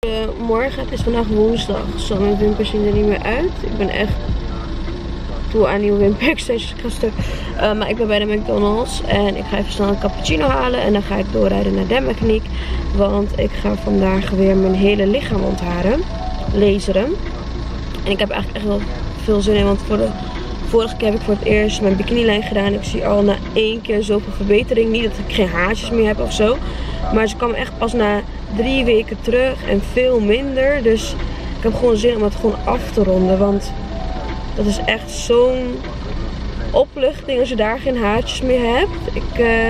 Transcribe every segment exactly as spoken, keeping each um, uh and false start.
Uh, morgen, het is vandaag woensdag, zo mijn wimpers zien er niet meer uit. Ik ben echt toe aan nieuwe wimperextensions. Uh, maar ik ben bij de McDonald's en ik ga even snel een cappuccino halen. En dan ga ik doorrijden naar Dermacliniek. Want ik ga vandaag weer mijn hele lichaam ontharen. Laseren. En ik heb eigenlijk echt wel veel zin in, want voor de vorige keer heb ik voor het eerst mijn bikinilijn gedaan. Ik zie al na één keer zoveel verbetering. Niet dat ik geen haartjes meer heb of zo. Maar ze kwam echt pas na drie weken terug en veel minder. Dus ik heb gewoon zin om het gewoon af te ronden. Want dat is echt zo'n opluchting als je daar geen haartjes meer hebt. Ik, uh,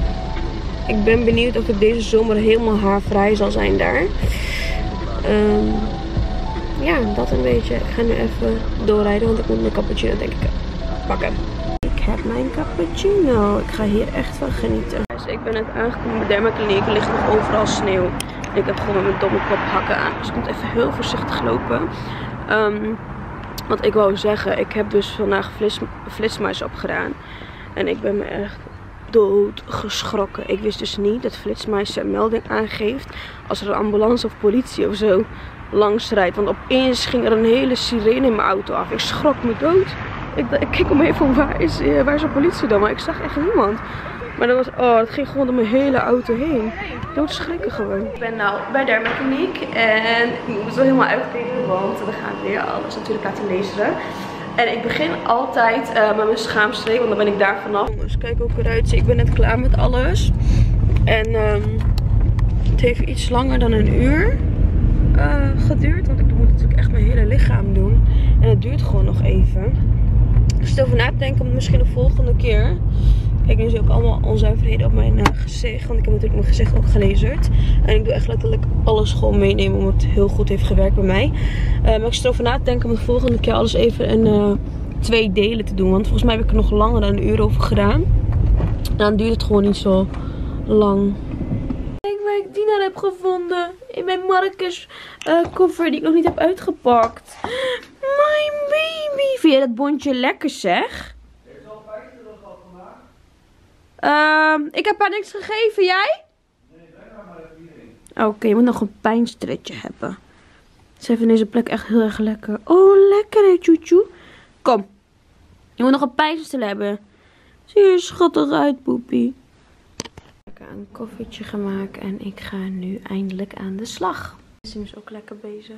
ik ben benieuwd of ik deze zomer helemaal haarvrij zal zijn daar. Um, ja, dat een beetje. Ik ga nu even doorrijden, want ik moet mijn cappuccino denk ik pakken. Ik heb mijn cappuccino. Ik ga hier echt van genieten. Dus ik ben net aangekomen bij de Dermacliniek. Er ligt nog overal sneeuw. En ik heb gewoon met mijn domme kop hakken aan. Dus ik moet even heel voorzichtig lopen. Um, want ik wou zeggen, ik heb dus vandaag flits, flitsmuis opgedaan. En ik ben me echt dood geschrokken. Ik wist dus niet dat flitsmuis een melding aangeeft als er een ambulance of politie of zo langs rijdt. Want opeens ging er een hele sirene in mijn auto af. Ik schrok me dood. Ik, ik keek om me van waar is, waar is de politie dan? Maar ik zag echt niemand. Maar dat was, oh, het ging gewoon door mijn hele auto heen. Doodschrikken gewoon. Ik ben nou bij Dermacliniek en ik moet wel helemaal uitkijken, want we gaan weer alles natuurlijk laten laseren. En ik begin altijd uh, met mijn schaamstreek, want dan ben ik daar vanaf. Jongens, kijk hoe ik eruit zie. Ik ben net klaar met alles. En um, het heeft iets langer dan een uur uh, geduurd, want ik moet natuurlijk echt mijn hele lichaam doen. En het duurt gewoon nog even. Ik zit over na te denken om misschien de volgende keer. Kijk, nu zie ik ook allemaal onzuiverheden op mijn uh, gezicht. Want ik heb natuurlijk mijn gezicht ook gelezerd. En ik doe echt letterlijk alles gewoon meenemen. Omdat het heel goed heeft gewerkt bij mij. Uh, maar ik zit erover na te denken om de volgende keer alles even in uh, twee delen te doen. Want volgens mij heb ik er nog langer dan een uur over gedaan. En dan duurt het gewoon niet zo lang. Kijk waar ik Dina heb gevonden. In mijn Marcus uh, koffer die ik nog niet heb uitgepakt. Mijn baby. Vind jij dat bondje lekker zeg? Uh, ik heb haar niks gegeven, jij? Nee, breng haar maar even hierin. Oké, okay, je moet nog een pijnstretje hebben. Ze vindt deze plek echt heel erg lekker. Oh, lekker hè, tjoetjoe. Kom. Je moet nog een pijnstrel hebben. Zie je er schattig uit, poepie. Ik heb een koffietje gemaakt en ik ga nu eindelijk aan de slag. Sim is ook lekker bezig.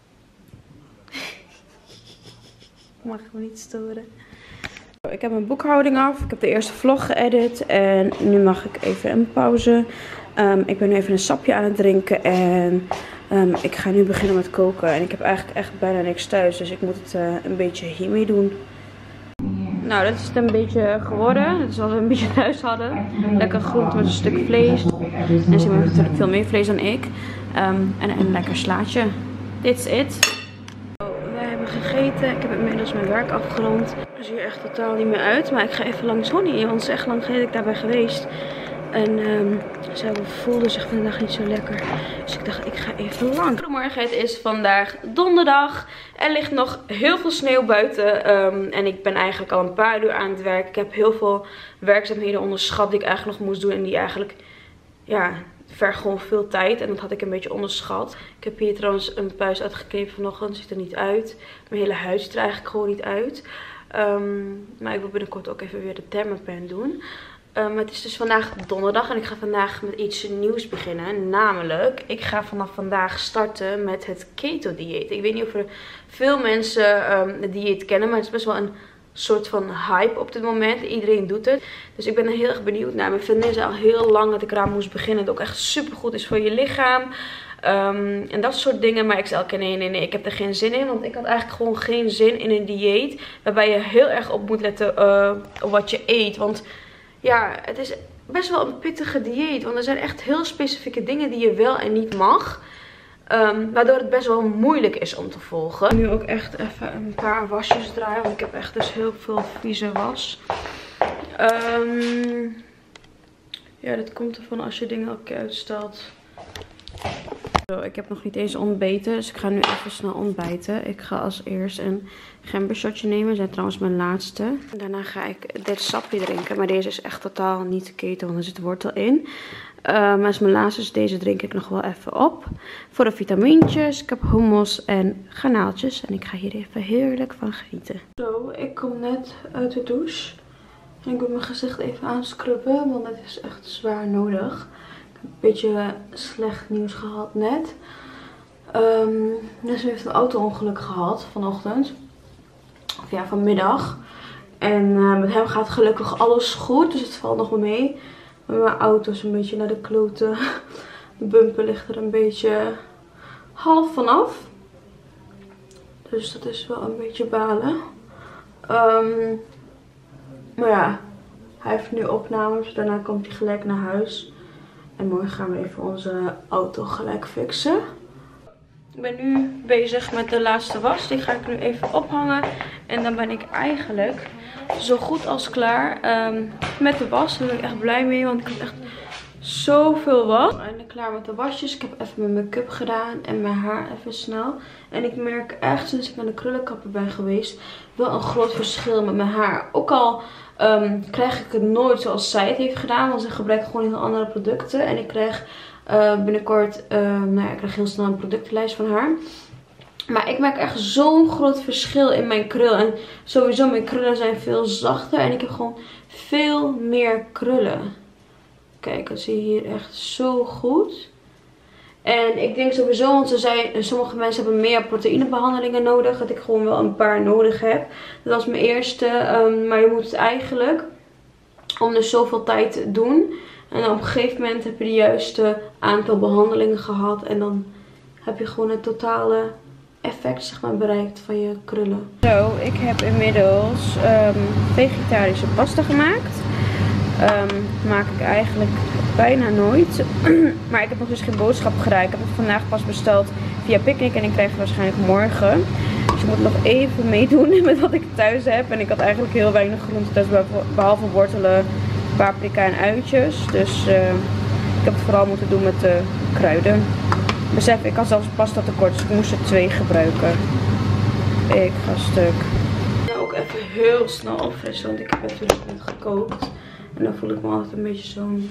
Ik mag hem niet storen. Ik heb mijn boekhouding af. Ik heb de eerste vlog geëdit. En nu mag ik even een pauze. Um, ik ben nu even een sapje aan het drinken. En um, ik ga nu beginnen met koken. En ik heb eigenlijk echt bijna niks thuis. Dus ik moet het uh, een beetje hiermee doen. Nou, dat is het een beetje geworden. Dat is wat we een beetje thuis hadden. Lekker groente met een stuk vlees. En ze hebben natuurlijk veel meer vlees dan ik. Um, en een lekker slaatje. Dit is het. Wij hebben gegeten. Ik heb inmiddels mijn werk afgerond. Het ziet er echt totaal niet meer uit. Maar ik ga even langs Honey. Want het is echt lang geleden dat ik daar ben geweest. En um, ze voelde zich vandaag niet zo lekker. Dus ik dacht, ik ga even lang. Goedemorgen, het is vandaag donderdag. Er ligt nog heel veel sneeuw buiten. Um, en ik ben eigenlijk al een paar uur aan het werk. Ik heb heel veel werkzaamheden onderschat die ik eigenlijk nog moest doen. En die eigenlijk, ja, vergt gewoon veel tijd. En dat had ik een beetje onderschat. Ik heb hier trouwens een puis uitgeknepen vanochtend. Ziet er niet uit. Mijn hele huid ziet er eigenlijk gewoon niet uit. Um, maar ik wil binnenkort ook even weer de Dermapen doen. Um, het is dus vandaag donderdag en ik ga vandaag met iets nieuws beginnen. Namelijk, ik ga vanaf vandaag starten met het keto dieet. Ik weet niet of er veel mensen um, het dieet kennen, maar het is best wel een soort van hype op dit moment. Iedereen doet het. Dus ik ben er heel erg benieuwd naar. Mijn vriendin zei al heel lang dat ik eraan moest beginnen. Het ook echt super goed is voor je lichaam. Um, en dat soort dingen. Maar ik zei elke keer nee, nee, nee. Ik heb er geen zin in. Want ik had eigenlijk gewoon geen zin in een dieet. Waarbij je heel erg op moet letten uh, op wat je eet. Want ja, het is best wel een pittige dieet. Want er zijn echt heel specifieke dingen die je wel en niet mag. Um, waardoor het best wel moeilijk is om te volgen. Nu ook echt even een paar wasjes draaien. Want ik heb echt dus heel veel vieze was. Um, ja, dit komt ervan als je dingen elke keer uitstelt. Zo, ik heb nog niet eens ontbeten. Dus ik ga nu even snel ontbijten. Ik ga als eerst een gembershotje nemen. Dat is trouwens mijn laatste. Daarna ga ik dit sapje drinken. Maar deze is echt totaal niet keto, want er zit wortel in. maar is mijn laatste, dus deze drink ik nog wel even op. Voor de vitamintjes. Ik heb hummus en garnaaltjes. En ik ga hier even heerlijk van genieten. Zo, ik kom net uit de douche. En ik wil mijn gezicht even aanscrubben, want het is echt zwaar nodig. Ik heb een beetje slecht nieuws gehad net. Um, Nessim heeft een auto-ongeluk gehad vanochtend. Of ja, vanmiddag. En uh, met hem gaat gelukkig alles goed, dus het valt nog wel mee. Maar mijn auto is een beetje naar de kloten. De bumper ligt er een beetje half vanaf. Dus dat is wel een beetje balen. Um, maar ja, hij heeft nu opnames. Daarna komt hij gelijk naar huis. En morgen gaan we even onze auto gelijk fixen. Ik ben nu bezig met de laatste was. Die ga ik nu even ophangen. En dan ben ik eigenlijk zo goed als klaar um, met de was. Daar ben ik echt blij mee. Want ik heb echt zoveel was. Ik ben eindelijk klaar met de wasjes. Ik heb even mijn make-up gedaan. En mijn haar even snel. En ik merk echt sinds ik naar de krullenkapper ben geweest. Wel een groot verschil met mijn haar. Ook al um, krijg ik het nooit zoals zij het heeft gedaan. Want ze gebruikt gewoon heel andere producten. En ik krijg uh, binnenkort uh, nou ja, ik krijg heel snel een productenlijst van haar. Maar ik merk echt zo'n groot verschil in mijn krul. En sowieso mijn krullen zijn veel zachter. En ik heb gewoon veel meer krullen. Kijk, dat zie je hier echt zo goed. En ik denk sowieso, want ze zei, sommige mensen hebben meer proteïnebehandelingen nodig. Dat ik gewoon wel een paar nodig heb. Dat was mijn eerste. Um, maar je moet het eigenlijk om dus zoveel tijd te doen. En dan op een gegeven moment heb je de juiste aantal behandelingen gehad. En dan heb je gewoon het totale effect, zeg maar, bereikt van je krullen. Zo, ik heb inmiddels um, vegetarische pasta gemaakt. Um, maak ik eigenlijk bijna nooit. Maar ik heb nog dus geen boodschap gedaan. Ik heb het vandaag pas besteld via Picnic en ik krijg het waarschijnlijk morgen. Dus je moet nog even meedoen met wat ik thuis heb. En ik had eigenlijk heel weinig groenten thuis, behalve wortelen, paprika en uitjes. Dus uh, ik heb het vooral moeten doen met de kruiden. Besef, ik had zelfs pasta tekort, dus ik moest er twee gebruiken. Ik ga stuk. Nou, ook even heel snel opfrissen, want ik heb natuurlijk net gekookt. En dan voel ik me altijd een beetje zo'n...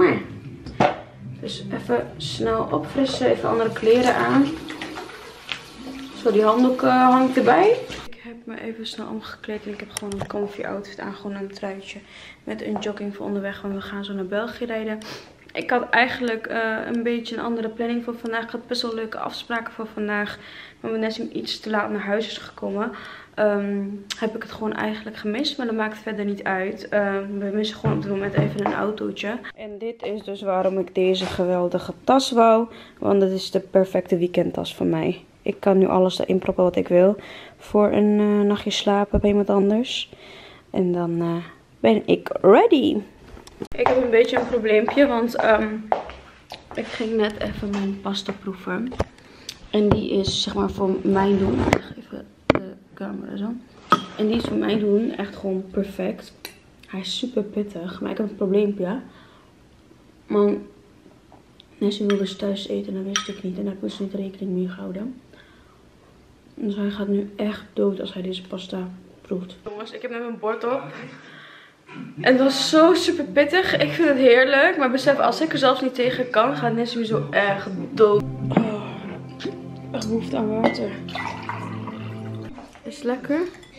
Dus even snel opfrissen, even andere kleren aan. Zo, die handdoek uh, hangt erbij. Ik heb me even snel omgekleed en ik heb gewoon een comfy outfit aan. Gewoon een truitje met een jogging voor onderweg, want we gaan zo naar België rijden. Ik had eigenlijk uh, een beetje een andere planning voor vandaag. Ik had best wel leuke afspraken voor vandaag. Maar mijn Nessim iets te laat naar huis is gekomen. Um, heb ik het gewoon eigenlijk gemist. Maar dat maakt verder niet uit. Uh, we missen gewoon op dit moment even een autootje. En dit is dus waarom ik deze geweldige tas wou. Want het is de perfecte weekendtas voor mij. Ik kan nu alles erin proppen wat ik wil. Voor een uh, nachtje slapen bij iemand anders. En dan uh, ben ik ready. Ik heb een beetje een probleempje, want um, ik ging net even mijn pasta proeven. En die is zeg maar voor mijn doen. Ik leg even de camera zo. En die is voor mijn doen echt gewoon perfect. Hij is super pittig, maar ik heb een probleempje. Want Nessie wilde dus thuis eten en dat wist ik niet. En daar heb ik dus niet rekening mee gehouden. Dus hij gaat nu echt dood als hij deze pasta proeft. Jongens, ik heb net mijn bord op. En het was zo super pittig. Ik vind het heerlijk. Maar besef, als ik er zelfs niet tegen kan, gaat Nessie zo erg dood. Oh, echt behoefte aan water. Is het lekker?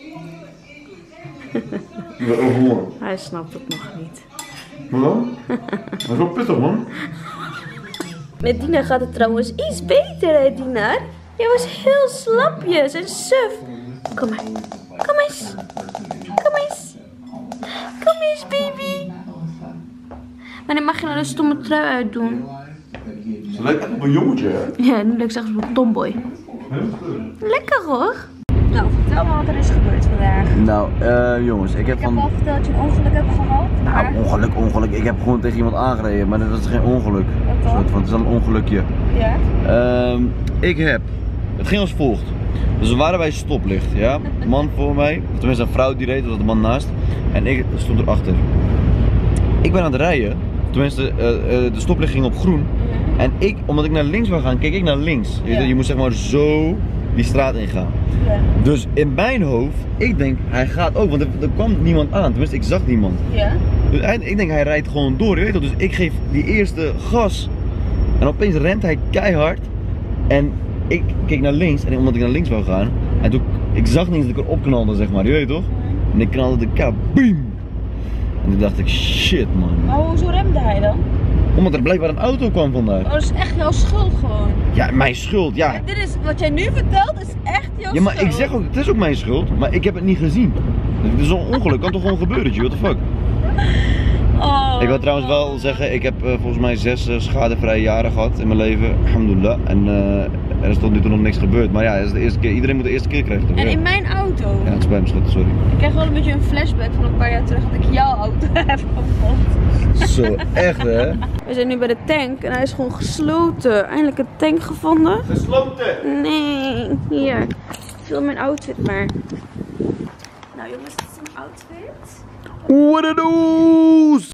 Hij snapt het nog niet. Waarom? Dat is wel pittig, man. Met Dina gaat het trouwens iets beter, hè, Dina? Jij was heel slapjes en suf. Kom maar. Kom eens. Kom eens. Kom eens, baby. Wanneer mag je nou de stomme trui uitdoen? Ze lijkt echt op een jongetje, hè? Ja, nu lijkt ze echt op een tomboy. Lekker hoor. Nou, vertel me wat er is gebeurd vandaag. Nou, uh, jongens, ik heb Ik van... heb al verteld dat je een ongeluk hebt gehad. Maar... Nou, ongeluk, ongeluk. Ik heb gewoon tegen iemand aangereden, maar dat is geen ongeluk. Wat dan? Soort van, het is dan een ongelukje. Ja? Uh, ik heb... Het ging als volgt. Dus we waren bij stoplicht, ja. Een man voor mij, tenminste een vrouw die reed, dat was de man naast. En ik stond erachter. Ik ben aan het rijden. Tenminste, uh, uh, de stoplicht ging op groen. En ik, omdat ik naar links wou gaan, keek ik naar links. Je, Ja. je moet zeg maar zo die straat ingaan. Ja. Dus in mijn hoofd, ik denk hij gaat ook, want er, er kwam niemand aan, tenminste ik zag niemand. Ja. Dus hij, ik denk hij rijdt gewoon door, je weet toch, dus ik geef die eerste gas en opeens rent hij keihard en ik keek naar links en omdat ik naar links wou gaan en toen, ik zag niet eens dat ik erop knalde zeg maar, je weet toch? En ik knalde de kap, boem! En toen dacht ik, shit man. Maar hoezo remde hij dan? Omdat er blijkbaar een auto kwam vandaag. Oh, dat is echt jouw schuld gewoon. Ja, mijn schuld, ja. Ja, dit is, wat jij nu vertelt is echt jouw schuld. Ja, maar ik zeg ook, het is ook mijn schuld, maar ik heb het niet gezien. Het is zo'n ongeluk, kan toch gewoon gebeuren, what the fuck? Oh, Ik wil trouwens wel zeggen, ik heb uh, volgens mij zes uh, schadevrije jaren gehad in mijn leven, alhamdulillah. En uh, er is tot nu toe nog niks gebeurd, maar ja, het is de eerste keer, iedereen moet de eerste keer krijgen. En in mijn auto? Ja, het spijt me schat, sorry. Ik krijg wel een beetje een flashback van een paar jaar terug dat ik jouw auto heb gevonden. Zo, echt hè? We zijn nu bij de tank en hij is gewoon gesloten. Eindelijk een tank gevonden. Gesloten! Nee, hier. Film mijn outfit maar. Nou jongens, dit is een outfit. What it does?